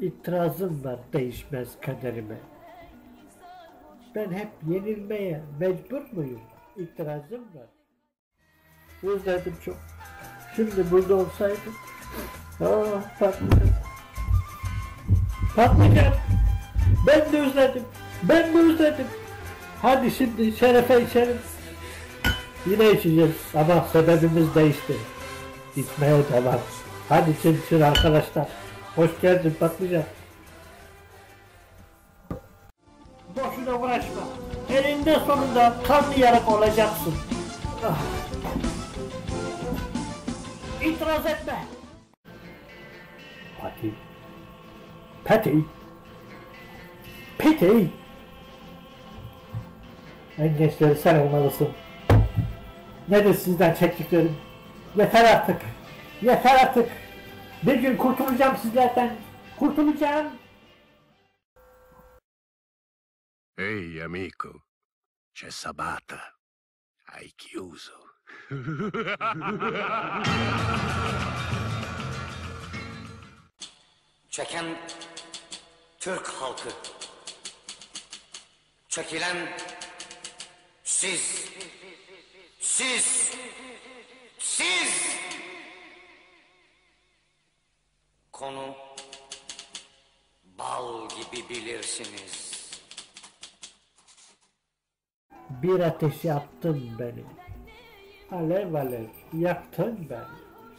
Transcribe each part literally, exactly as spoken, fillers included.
İtirazım var değişmez kaderime. Ben hep yenilmeye mecbur muyum? İtirazım var. Özledim çok. Şimdi burada olsaydım. Ah patlayacağım. Patlayacağım. Ben de özledim. Ben de özledim. Hadi şimdi şerefe içelim. Yine içeceğiz ama sebebimiz değişti. İçmeye devam. Hadi çın çın arkadaşlar. Hoş geldin patlıcan. Boşuna uğraşma. Elinde sonunda karnı yarık olacaksın. Ah. İtiraz etme. Patty. Patty. Patty. En gençleri sen olmalısın. Nedir sizden çektiklerim? Yeter artık. Yeter artık. Bir gün kurtulacağım sizlerden. Kurtulacağım. Ehi amico, c'è Sabata. Hai chiuso. Çeken Türk halkı. Çekilen siz. Siz. Siz. Konu bal gibi bilirsiniz. Bir ateş yaktın beni. Alev alev yaktın beni.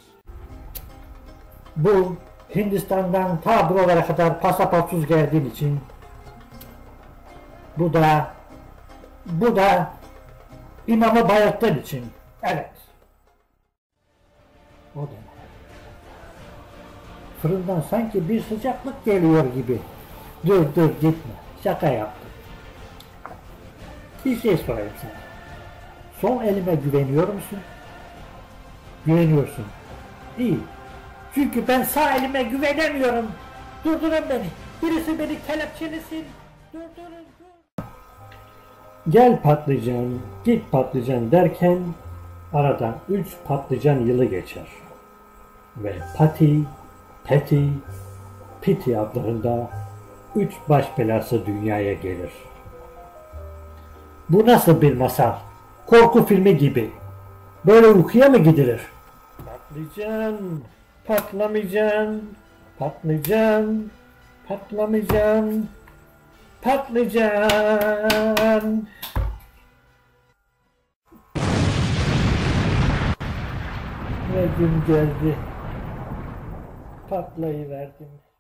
Bu Hindistan'dan ta buralara kadar pasaportsuz geldiğin için, bu da bu da imamı bayılttığın için. Evet. O da. Fırından sanki bir sıcaklık geliyor gibi. Dur dur gitme. Şaka yaptım. Bir şey sorayım sana. Sol elime güveniyor musun? Güveniyorsun. İyi. Çünkü ben sağ elime güvenemiyorum. Durdurun beni. Birisi beni kelepçelesin. Durdurun. Gel patlıcan, git patlıcan derken aradan üç patlıcan yılı geçer. Ve Patty, Patty, Pitty adlarında üç baş belası dünyaya gelir. Bu nasıl bir masal? Korku filmi gibi. Böyle uykuya mı gidilir? Patlıcan, patlamayacaksın, patlıcan, patlamayacaksın, patlıcan. Ve gün geldi. Patlayıverdim.